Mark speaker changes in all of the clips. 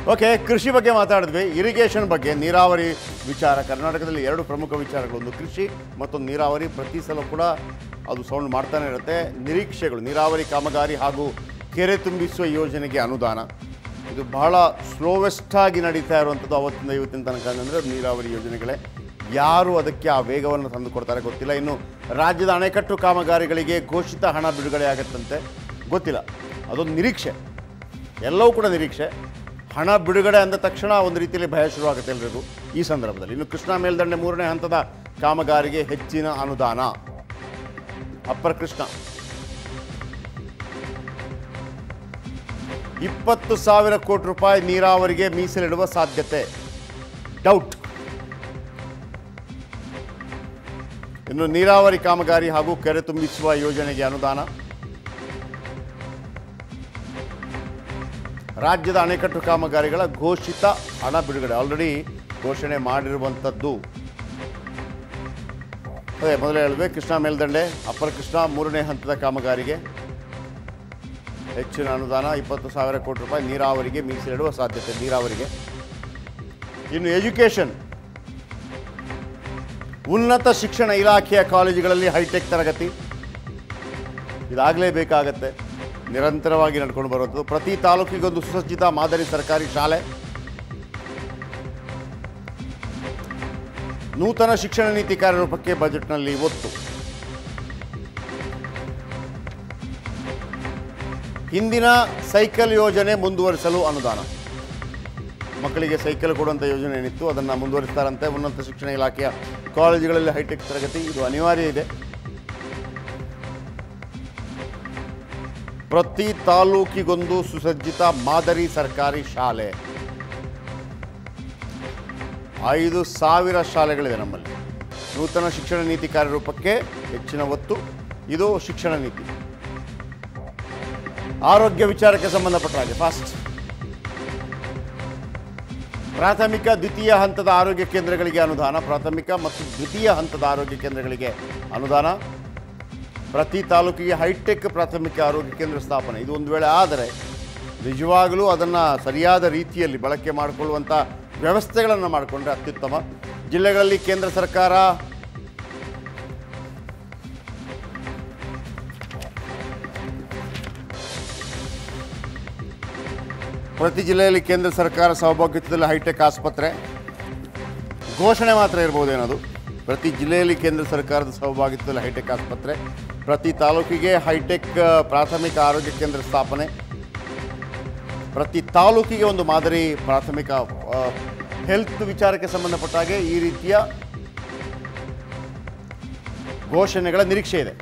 Speaker 1: Okay, ಕೃಷಿ ಬಗ್ಗೆ ಮಾತಾಡಿದ್ವಿ. ಇರಿಗೇಷನ್ ಬಗ್ಗೆ, ನೀರಾವರಿ ವಿಚಾರ. ಕರ್ನಾಟಕದಲ್ಲಿ ಎರಡು ಪ್ರಮುಖ ವಿಚಾರಗಳು, ಒಂದು ಕೃಷಿ ಮತ್ತೊಂದು ನೀರಾವರಿ. ಪ್ರತಿ ಸಲ ಕೂಡ ಅದು ಸೌಂಡ್ ಮಾಡ್ತಾನೆ ಇರುತ್ತೆ. ನಿರೀಕ್ಷೆಗಳು, ನೀರಾವರಿ ಕಾಮಗಾರಿ ಹಾಗೂ ಕೆರೆ ತುಂಬಿಸುವ ಯೋಜನೆಗೆ ಅನುದಾನ, ಇದು ಬಹಳ ಸ್ಲೋವೆಸ್ಟಾಗಿ ನಡೀತಾ ಇರುವಂಥದ್ದು ಅವತ್ತಿಂದ ಇವತ್ತಿನ ತನಕ. ಅಂದರೆ ನೀರಾವರಿ ಯೋಜನೆಗಳೇ, ಯಾರು ಅದಕ್ಕೆ ಆ ವೇಗವನ್ನು ತಂದು ಕೊಡ್ತಾರೆ ಗೊತ್ತಿಲ್ಲ. ಇನ್ನು ರಾಜ್ಯದ ಅಣೆಕಟ್ಟು ಕಾಮಗಾರಿಗಳಿಗೆ ಘೋಷಿತ ಹಣ ಬಿಡುಗಡೆ ಆಗುತ್ತಂತೆ, ಗೊತ್ತಿಲ್ಲ. ಅದೊಂದು ನಿರೀಕ್ಷೆ, ಎಲ್ಲವೂ ಕೂಡ ನಿರೀಕ್ಷೆ. ಹಣ ಬಿಡುಗಡೆ ಅಂದ ತಕ್ಷಣ ಒಂದು ರೀತಿಯಲ್ಲಿ ಭಯ ಶುರುವಾಗುತ್ತೆ ಎಲ್ಲರಿಗೂ ಈ ಸಂದರ್ಭದಲ್ಲಿ. ಇನ್ನು ಕೃಷ್ಣಾ ಮೇಲ್ದಂಡೆ 3ನೇ ಹಂತದ ಕಾಮಗಾರಿಗೆ ಹೆಚ್ಚಿನ ಅನುದಾನ. ಅಪ್ಪರ್ ಕೃಷ್ಣಾ 20,000 ಕೋಟಿ ರೂಪಾಯಿ ನೀರಾವರಿಗೆ ಮೀಸಲಿಡುವ ಸಾಧ್ಯತೆ, ಡೌಟ್. ಇನ್ನು ನೀರಾವರಿ ಕಾಮಗಾರಿ ಹಾಗೂ ಕೆರೆ ತುಂಬಿಸುವ ಯೋಜನೆಗೆ ಅನುದಾನ. ರಾಜ್ಯದ ಅಣೆಕಟ್ಟು ಕಾಮಗಾರಿಗಳ ಘೋಷಿತ ಹಣ ಬಿಡುಗಡೆ ಆಲ್ರೆಡಿ ಘೋಷಣೆ ಮಾಡಿರುವಂಥದ್ದು. ಅದೇ ಮೊದಲೇ ಹೇಳಿದ್ವಿ, ಕೃಷ್ಣಾ ಮೇಲ್ದಂಡೆ ಅಪ್ಪರ್ ಕೃಷ್ಣಾ 3ನೇ ಹಂತದ ಕಾಮಗಾರಿಗೆ ಹೆಚ್ಚಿನ ಅನುದಾನ, 20,000 ಕೋಟಿ ರೂಪಾಯಿ ನೀರಾವರಿಗೆ ಮೀಸಲಿಡುವ ಸಾಧ್ಯತೆ, ನೀರಾವರಿಗೆ. ಇನ್ನು ಎಜುಕೇಷನ್, ಉನ್ನತ ಶಿಕ್ಷಣ ಇಲಾಖೆಯ ಕಾಲೇಜುಗಳಲ್ಲಿ ಹೈಟೆಕ್ ತರಗತಿ ಇದಾಗಲೇಬೇಕಾಗತ್ತೆ, ನಿರಂತರವಾಗಿ ನಡ್ಕೊಂಡು ಬರುವಂಥದ್ದು. ಪ್ರತಿ ತಾಲೂಕಿಗೊಂದು ಸುಸಜ್ಜಿತ ಮಾದರಿ ಸರ್ಕಾರಿ ಶಾಲೆ. ನೂತನ ಶಿಕ್ಷಣ ನೀತಿ ಕಾರ್ಯರೂಪಕ್ಕೆ ಬಜೆಟ್ನಲ್ಲಿ ಒತ್ತು. ಹಿಂದಿನ ಸೈಕಲ್ ಯೋಜನೆ ಮುಂದುವರಿಸಲು ಅನುದಾನ. ಮಕ್ಕಳಿಗೆ ಸೈಕಲ್ ಕೊಡುವಂಥ ಯೋಜನೆ ಏನಿತ್ತು ಅದನ್ನು ಮುಂದುವರಿಸ್ತಾರಂತೆ. ಉನ್ನತ ಶಿಕ್ಷಣ ಇಲಾಖೆಯ ಕಾಲೇಜುಗಳಲ್ಲಿ ಹೈಟೆಕ್ ತರಗತಿ, ಇದು ಅನಿವಾರ್ಯ ಇದೆ. ಪ್ರತಿ ತಾಲೂಕಿಗೊಂದು ಸುಸಜ್ಜಿತ ಮಾದರಿ ಸರ್ಕಾರಿ ಶಾಲೆ. 5,000 ಶಾಲೆಗಳಿವೆ ನಮ್ಮಲ್ಲಿ. ನೂತನ ಶಿಕ್ಷಣ ನೀತಿ ಕಾರ್ಯರೂಪಕ್ಕೆ ಹೆಚ್ಚಿನ ಒತ್ತು, ಇದು ಶಿಕ್ಷಣ ನೀತಿ. ಆರೋಗ್ಯ ವಿಚಾರಕ್ಕೆ ಸಂಬಂಧಪಟ್ಟ ಹಾಗೆ ಫಾಸ್ಟ್. ಪ್ರಾಥಮಿಕ ದ್ವಿತೀಯ ಹಂತದ ಆರೋಗ್ಯ ಕೇಂದ್ರಗಳಿಗೆ ಅನುದಾನ. ಪ್ರಾಥಮಿಕ ಮತ್ತು ದ್ವಿತೀಯ ಹಂತದ ಆರೋಗ್ಯ ಕೇಂದ್ರಗಳಿಗೆ ಅನುದಾನ. ಪ್ರತಿ ತಾಲೂಕಿಗೆ ಹೈಟೆಕ್ ಪ್ರಾಥಮಿಕ ಆರೋಗ್ಯ ಕೇಂದ್ರ ಸ್ಥಾಪನೆ. ಇದು ಒಂದು ವೇಳೆ ಆದರೆ ನಿಜವಾಗಲೂ ಅದನ್ನು ಸರಿಯಾದ ರೀತಿಯಲ್ಲಿ ಬಳಕೆ ಮಾಡಿಕೊಳ್ಳುವಂಥ ವ್ಯವಸ್ಥೆಗಳನ್ನು ಮಾಡಿಕೊಂಡ್ರೆ ಅತ್ಯುತ್ತಮ. ಜಿಲ್ಲೆಗಳಲ್ಲಿ ಕೇಂದ್ರ ಸರ್ಕಾರ ಪ್ರತಿ ಜಿಲ್ಲೆಯಲ್ಲಿ ಕೇಂದ್ರ ಸರ್ಕಾರ ಸಹಭಾಗಿತ್ವದಲ್ಲಿ ಹೈಟೆಕ್ ಆಸ್ಪತ್ರೆ ಘೋಷಣೆ ಮಾತ್ರ ಇರ್ಬೋದೇನದು. ಪ್ರತಿ ಜಿಲ್ಲೆಯಲ್ಲಿ ಕೇಂದ್ರ ಸರ್ಕಾರದ ಸಹಭಾಗಿತ್ವದಲ್ಲಿ ಹೈಟೆಕ್ ಆಸ್ಪತ್ರೆ, ಪ್ರತಿ ತಾಲೂಕಿಗೆ ಹೈಟೆಕ್ ಪ್ರಾಥಮಿಕ ಆರೋಗ್ಯ ಕೇಂದ್ರ ಸ್ಥಾಪನೆ, ಪ್ರತಿ ತಾಲೂಕಿಗೆ ಒಂದು ಮಾದರಿ ಪ್ರಾಥಮಿಕ ಹೆಲ್ತ್ ವಿಚಾರಕ್ಕೆ ಸಂಬಂಧಪಟ್ಟ ಹಾಗೆ ಈ ರೀತಿಯ ಘೋಷಣೆಗಳ ನಿರೀಕ್ಷೆ ಇದೆ.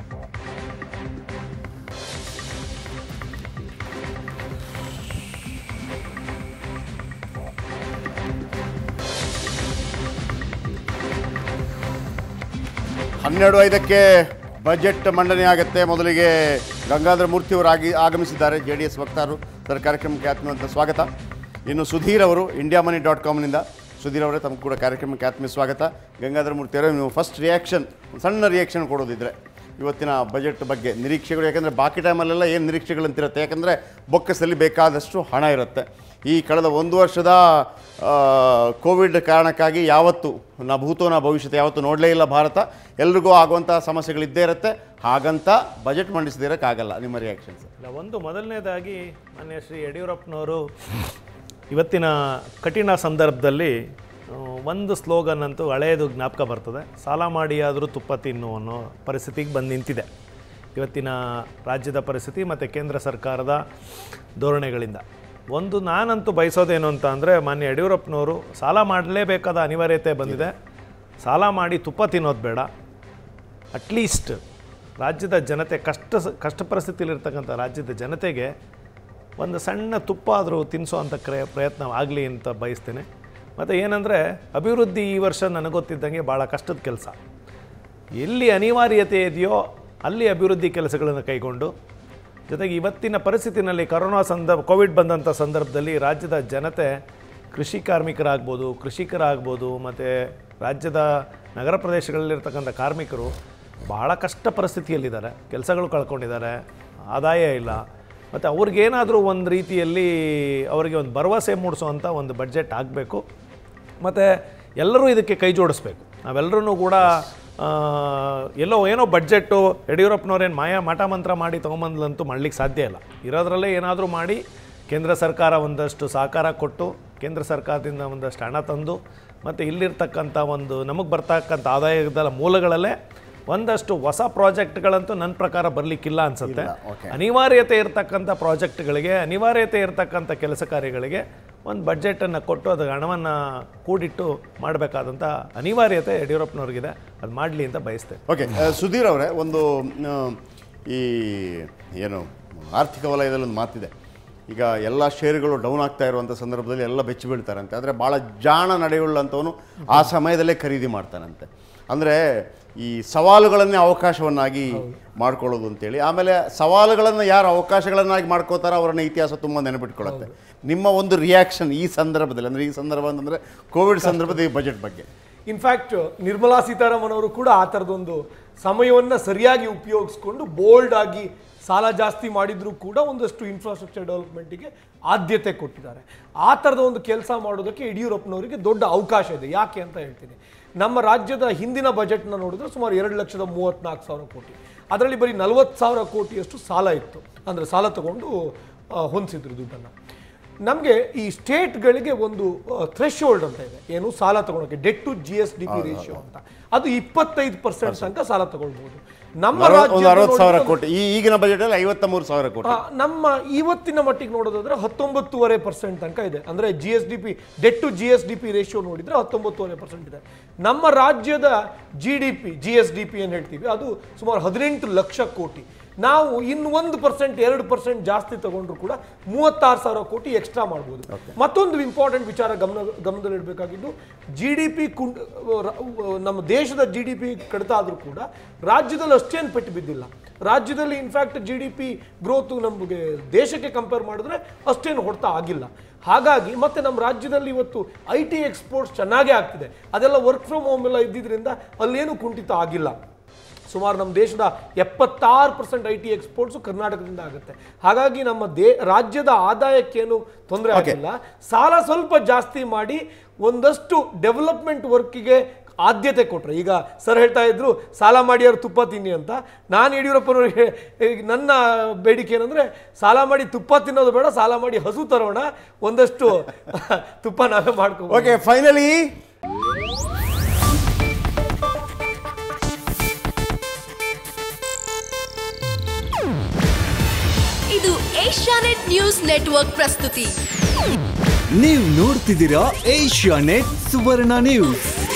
Speaker 1: ಹನ್ನೆರಡು 5ಕ್ಕೆ ಬಜೆಟ್ ಮಂಡನೆ ಆಗುತ್ತೆ. ಮೊದಲಿಗೆ ಗಂಗಾಧರ ಮೂರ್ತಿಯವರು ಆಗಮಿಸಿದ್ದಾರೆ, JDS ವಕ್ತಾರರು. ಸರ್, ಕಾರ್ಯಕ್ರಮಕ್ಕೆ ಆತ್ಮೀಯವಂತ ಸ್ವಾಗತ. ಇನ್ನು ಸುಧೀರ್ ಅವರು indiamani.com ಸುಧೀರ್ ಅವರೇ, ತಮಗೂ ಕೂಡ ಕಾರ್ಯಕ್ರಮಕ್ಕೆ ಆತ್ಮೀಯ ಸ್ವಾಗತ. ಗಂಗಾಧರ ಮೂರ್ತಿಯವರೇ, ನೀವು ಫಸ್ಟ್ ರಿಯಾಕ್ಷನ್, ಸಣ್ಣ ರಿಯಾಕ್ಷನ್ ಕೊಡೋದಿದ್ರೆ ಇವತ್ತಿನ ಬಜೆಟ್ ಬಗ್ಗೆ ನಿರೀಕ್ಷೆಗಳು. ಯಾಕೆಂದರೆ ಬಾಕಿ ಟೈಮಲ್ಲೆಲ್ಲ ಏನು ನಿರೀಕ್ಷೆಗಳಂತಿರುತ್ತೆ, ಯಾಕೆಂದರೆ ಬೊಕ್ಕಸಲ್ಲಿ ಬೇಕಾದಷ್ಟು ಹಣ ಇರುತ್ತೆ. ಈ ಕಳೆದ 1 ವರ್ಷದ ಕೋವಿಡ್ ಕಾರಣಕ್ಕಾಗಿ ಯಾವತ್ತೂ ನಾ ಭೂತೋ ನಾ ಭವಿಷ್ಯತೆ ಯಾವತ್ತೂ ನೋಡಲೇ ಇಲ್ಲ ಭಾರತ. ಎಲ್ರಿಗೂ ಆಗುವಂಥ ಸಮಸ್ಯೆಗಳಿದ್ದೇ ಇರುತ್ತೆ. ಹಾಗಂತ ಬಜೆಟ್ ಮಂಡಿಸದಿರೋಕ್ಕಾಗಲ್ಲ. ನಿಮ್ಮ ರಿಯಾಕ್ಷನ್ಸ್?
Speaker 2: ಒಂದು ಮೊದಲನೇದಾಗಿ ಮಾನ್ಯ ಶ್ರೀ ಯಡಿಯೂರಪ್ಪನವರು ಇವತ್ತಿನ ಕಠಿಣ ಸಂದರ್ಭದಲ್ಲಿ ಒಂದು ಸ್ಲೋಗನ್ ಅಂತೂ ಹಳೆಯದು ಜ್ಞಾಪಕ ಬರ್ತದೆ, ಸಾಲ ಮಾಡಿ ಆದರೂ ತುಪ್ಪ ತಿನ್ನು ಅನ್ನೋ ಪರಿಸ್ಥಿತಿಗೆ ಬಂದು ನಿಂತಿದೆ ಇವತ್ತಿನ ರಾಜ್ಯದ ಪರಿಸ್ಥಿತಿ ಮತ್ತು ಕೇಂದ್ರ ಸರ್ಕಾರದ ಧೋರಣೆಗಳಿಂದ. ಒಂದು ನಾನಂತೂ ಬಯಸೋದೇನು ಅಂತ ಅಂದರೆ, ಮಾನ್ಯ ಯಡಿಯೂರಪ್ಪನವರು ಸಾಲ ಮಾಡಲೇಬೇಕಾದ ಅನಿವಾರ್ಯತೆ ಬಂದಿದೆ. ಸಾಲ ಮಾಡಿ ತುಪ್ಪ ತಿನ್ನೋದು ಬೇಡ. ಅಟ್ಲೀಸ್ಟ್ ರಾಜ್ಯದ ಜನತೆ ಕಷ್ಟ ಪರಿಸ್ಥಿತಿಯಲ್ಲಿರ್ತಕ್ಕಂಥ ರಾಜ್ಯದ ಜನತೆಗೆ ಒಂದು ಸಣ್ಣ ತುಪ್ಪ ಆದರೂ ತಿನ್ನಿಸೋವಂಥ ಪ್ರಯತ್ನ ಆಗಲಿ ಅಂತ ಬಯಸ್ತೇನೆ. ಮತ್ತು ಏನಂದರೆ, ಅಭಿವೃದ್ಧಿ ಈ ವರ್ಷ ನನಗೆ ಗೊತ್ತಿದ್ದಂಗೆ ಭಾಳ ಕಷ್ಟದ ಕೆಲಸ. ಎಲ್ಲಿ ಅನಿವಾರ್ಯತೆ ಇದೆಯೋ ಅಲ್ಲಿ ಅಭಿವೃದ್ಧಿ ಕೆಲಸಗಳನ್ನು ಕೈಗೊಂಡು, ಜೊತೆಗೆ ಇವತ್ತಿನ ಪರಿಸ್ಥಿತಿನಲ್ಲಿ ಕೋವಿಡ್ ಬಂದಂಥ ಸಂದರ್ಭದಲ್ಲಿ ರಾಜ್ಯದ ಜನತೆ ಕೃಷಿ ಕೃಷಿಕರಾಗ್ಬೋದು ಮತ್ತು ರಾಜ್ಯದ ನಗರ ಪ್ರದೇಶಗಳಲ್ಲಿರ್ತಕ್ಕಂಥ ಕಾರ್ಮಿಕರು ಭಾಳ ಕಷ್ಟ ಪರಿಸ್ಥಿತಿಯಲ್ಲಿದ್ದಾರೆ. ಕೆಲಸಗಳು ಕಳ್ಕೊಂಡಿದ್ದಾರೆ, ಆದಾಯ ಇಲ್ಲ. ಮತ್ತು ಅವ್ರಿಗೇನಾದರೂ ಒಂದು ರೀತಿಯಲ್ಲಿ ಅವರಿಗೆ ಒಂದು ಭರವಸೆ ಮೂಡಿಸೋವಂಥ ಒಂದು ಬಡ್ಜೆಟ್ ಆಗಬೇಕು. ಮತ್ತು ಎಲ್ಲರೂ ಇದಕ್ಕೆ ಕೈ ಜೋಡಿಸ್ಬೇಕು. ನಾವೆಲ್ಲರೂ ಕೂಡ ಎಲ್ಲೋ ಏನೋ ಬಡ್ಜೆಟ್ಟು ಯಡಿಯೂರಪ್ಪನವ್ರೇನು ಮಾಟ ಮಂತ್ರ ಮಾಡಿ ತೊಗೊಂಬಂದ್ಲಂತೂ ಮಾಡಲಿಕ್ಕೆ ಸಾಧ್ಯ ಇಲ್ಲ. ಇರೋದ್ರಲ್ಲೇ ಏನಾದರೂ ಮಾಡಿ ಕೇಂದ್ರ ಸರ್ಕಾರ ಒಂದಷ್ಟು ಸಹಕಾರ ಕೊಟ್ಟು, ಕೇಂದ್ರ ಸರ್ಕಾರದಿಂದ ಒಂದಷ್ಟು ಹಣ ತಂದು, ಮತ್ತು ಇಲ್ಲಿರ್ತಕ್ಕಂಥ ಒಂದು ನಮಗೆ ಬರ್ತಕ್ಕಂಥ ಆದಾಯದ ಮೂಲಗಳಲ್ಲೇ ಒಂದಷ್ಟು ಹೊಸ ಪ್ರಾಜೆಕ್ಟ್ಗಳಂತೂ ನನ್ನ ಪ್ರಕಾರ ಬರಲಿಕ್ಕಿಲ್ಲ ಅನಿಸುತ್ತೆ. ಅನಿವಾರ್ಯತೆ ಇರತಕ್ಕಂಥ ಪ್ರಾಜೆಕ್ಟ್ಗಳಿಗೆ, ಅನಿವಾರ್ಯತೆ ಇರತಕ್ಕಂಥ ಕೆಲಸ ಕಾರ್ಯಗಳಿಗೆ ಒಂದು ಬಡ್ಜೆಟನ್ನು ಕೊಟ್ಟು ಅದು ಹಣವನ್ನು ಕೂಡಿಟ್ಟು ಮಾಡಬೇಕಾದಂಥ ಅನಿವಾರ್ಯತೆ ಯಡಿಯೂರಪ್ಪನವ್ರಿಗಿದೆ. ಅದು ಮಾಡಲಿ ಅಂತ ಬಯಸ್ತೇನೆ.
Speaker 1: ಓಕೆ, ಸುಧೀರ್ ಅವರೇ, ಒಂದು ಈ ಏನು ಆರ್ಥಿಕ ವಲಯದಲ್ಲಿ ಒಂದು ಮಾತಿದೆ, ಈಗ ಎಲ್ಲ ಷೇರುಗಳು ಡೌನ್ ಆಗ್ತಾ ಇರುವಂಥ ಸಂದರ್ಭದಲ್ಲಿ ಎಲ್ಲ ಬೆಚ್ಚಿ ಬೀಳ್ತಾರಂತೆ. ಆದರೆ ಭಾಳ ಜಾಣ ನಡೆಯುಳ್ಳಂಥವನು ಆ ಸಮಯದಲ್ಲೇ ಖರೀದಿ ಮಾಡ್ತಾನಂತೆ. ಅಂದರೆ ಈ ಸವಾಲುಗಳನ್ನೇ ಅವಕಾಶವನ್ನಾಗಿ ಮಾಡ್ಕೊಳ್ಳೋದು ಅಂತೇಳಿ. ಆಮೇಲೆ ಸವಾಲುಗಳನ್ನು ಯಾರು ಅವಕಾಶಗಳನ್ನಾಗಿ ಮಾಡ್ಕೋತಾರೋ ಅವರನ್ನ ಇತಿಹಾಸ ತುಂಬ ನೆನಪಿಟ್ಕೊಳ್ಳುತ್ತೆ. ನಿಮ್ಮ ಒಂದು ರಿಯಾಕ್ಷನ್ ಈ ಸಂದರ್ಭದಲ್ಲಿ, ಅಂದರೆ ಈ ಸಂದರ್ಭ ಅಂತಂದರೆ ಕೋವಿಡ್ ಸಂದರ್ಭದ ಈ ಬಜೆಟ್ ಬಗ್ಗೆ?
Speaker 3: ಇನ್ಫ್ಯಾಕ್ಟ್ ನಿರ್ಮಲಾ ಸೀತಾರಾಮನ್ ಅವರು ಕೂಡ ಆ ಥರದೊಂದು ಸಮಯವನ್ನು ಸರಿಯಾಗಿ ಉಪಯೋಗಿಸ್ಕೊಂಡು ಬೋಲ್ಡ್ ಆಗಿ ಸಾಲ ಜಾಸ್ತಿ ಮಾಡಿದರೂ ಕೂಡ ಒಂದಷ್ಟು ಇನ್ಫ್ರಾಸ್ಟ್ರಕ್ಚರ್ ಡೆವಲಪ್ಮೆಂಟಿಗೆ ಆದ್ಯತೆ ಕೊಟ್ಟಿದ್ದಾರೆ. ಆ ಥರದ ಒಂದು ಕೆಲಸ ಮಾಡೋದಕ್ಕೆ ಯಡಿಯೂರಪ್ಪನವರಿಗೆ ದೊಡ್ಡ ಅವಕಾಶ ಇದೆ. ಯಾಕೆ ಅಂತ ಹೇಳ್ತೀನಿ. ನಮ್ಮ ರಾಜ್ಯದ ಹಿಂದಿನ ಬಜೆಟ್ನ ನೋಡಿದ್ರೆ ಸುಮಾರು 2,34,000 ಕೋಟಿ, ಅದರಲ್ಲಿ ಬರೀ 40,000 ಕೋಟಿಯಷ್ಟು ಸಾಲ ಇತ್ತು. ಅಂದರೆ ಸಾಲ ತಗೊಂಡು ಹೊಂದಿಸಿದ್ರು ದುಡ್ಡನ್ನು. ನಮಗೆ ಈ ಸ್ಟೇಟ್ಗಳಿಗೆ ಒಂದು ಥ್ರೆಶೋಲ್ಡ್ ಅಂತ ಇದೆ, ಏನು ಸಾಲ ತಗೊಳಕ್ಕೆ, ಡೆಟ್ ಟು GSDP ರೇಷಿಯೋ ಅಂತ. ಅದು 25% ತನಕ ಸಾಲ ತಗೊಳ್ಬಹುದು. ನಮ್ಮ ರಾಜ್ಯ
Speaker 1: 60,000 ಕೋಟಿ, ಈಗಿನ ಬಜೆಟಲ್ಲಿ 53,000 ಕೋಟಿ.
Speaker 3: ನಮ್ಮ ಇವತ್ತಿನ ಮಟ್ಟಿಗೆ ನೋಡೋದಾದ್ರೆ 19.5% ತನಕ ಇದೆ. ಅಂದರೆ GSDP, debt to GSDP ratio ನೋಡಿದ್ರೆ 19.5% ಇದೆ. ನಮ್ಮ ರಾಜ್ಯದ GDP, GSDP ಏನು ಹೇಳ್ತೀವಿ, ಅದು ಸುಮಾರು 18 ಲಕ್ಷ ಕೋಟಿ. ನಾವು ಇನ್ನು 1%, 2% ಜಾಸ್ತಿ ತಗೊಂಡ್ರು ಕೂಡ 36,000 ಕೋಟಿ ಎಕ್ಸ್ಟ್ರಾ ಮಾಡ್ಬೋದು. ಮತ್ತೊಂದು ಇಂಪಾರ್ಟೆಂಟ್ ವಿಚಾರ ಗಮನದಲ್ಲಿಡಬೇಕಾಗಿದ್ದು, GDP ನಮ್ಮ ದೇಶದ GDP ಕಡಿತ ಆದರೂ ಕೂಡ ರಾಜ್ಯದಲ್ಲಿ ಅಷ್ಟೇನು ಪೆಟ್ಟು ಬಿದ್ದಿಲ್ಲ. ರಾಜ್ಯದಲ್ಲಿ ಇನ್ಫ್ಯಾಕ್ಟ್ GDP ಗ್ರೋತ್ ನಮಗೆ ದೇಶಕ್ಕೆ ಕಂಪೇರ್ ಮಾಡಿದ್ರೆ ಅಷ್ಟೇನು ಹೊಡ್ತಾ ಆಗಿಲ್ಲ. ಹಾಗಾಗಿ ಮತ್ತೆ ನಮ್ಮ ರಾಜ್ಯದಲ್ಲಿ ಇವತ್ತು IT ಎಕ್ಸ್ಪೋರ್ಟ್ಸ್ ಚೆನ್ನಾಗೇ ಆಗ್ತಿದೆ. ಅದೆಲ್ಲ ವರ್ಕ್ ಫ್ರಮ್ ಹೋಮ್ ಎಲ್ಲ ಇದ್ದಿದ್ದರಿಂದ ಅಲ್ಲೇನು ಕುಂಠಿತ ಆಗಿಲ್ಲ. ಸುಮಾರು ನಮ್ಮ ದೇಶದ 76% IT ಎಕ್ಸ್ಪೋರ್ಟ್ಸು ಕರ್ನಾಟಕದಿಂದ ಆಗುತ್ತೆ. ಹಾಗಾಗಿ ನಮ್ಮ ರಾಜ್ಯದ ಆದಾಯಕ್ಕೇನು ತೊಂದರೆ ಆಗಿಲ್ಲ. ಸಾಲ ಸ್ವಲ್ಪ ಜಾಸ್ತಿ ಮಾಡಿ ಒಂದಷ್ಟು ಡೆವಲಪ್ಮೆಂಟ್ ವರ್ಕಿಗೆ ಆದ್ಯತೆ ಕೊಟ್ಟರೆ. ಈಗ ಸರ್ ಹೇಳ್ತಾ ಇದ್ರು ಸಾಲ ಮಾಡಿ ಅವ್ರು ತುಪ್ಪ ತಿನ್ನಿ ಅಂತ. ನಾನು ಯಡಿಯೂರಪ್ಪನವ್ರಿಗೆ ನನ್ನ ಬೇಡಿಕೆ ಏನಂದರೆ, ಸಾಲ ಮಾಡಿ ತುಪ್ಪ ತಿನ್ನೋದು ಬೇಡ, ಸಾಲ ಮಾಡಿ ಹಸು ತರೋಣ, ಒಂದಷ್ಟು ತುಪ್ಪ ನಾವೇ ಮಾಡ್ಕೋ.
Speaker 1: ಓಕೆ, ಫೈನಲಿ
Speaker 4: ಇದು ಏಷ್ಯಾನೆಟ್ ನ್ಯೂಸ್ ನೆಟ್ವರ್ಕ್ ಪ್ರಸ್ತುತಿ.
Speaker 5: ನೀವು ನೋಡ್ತಿದ್ದೀರಾ ಏಷ್ಯಾನೆಟ್ ಸುವರ್ಣ ನ್ಯೂಸ್.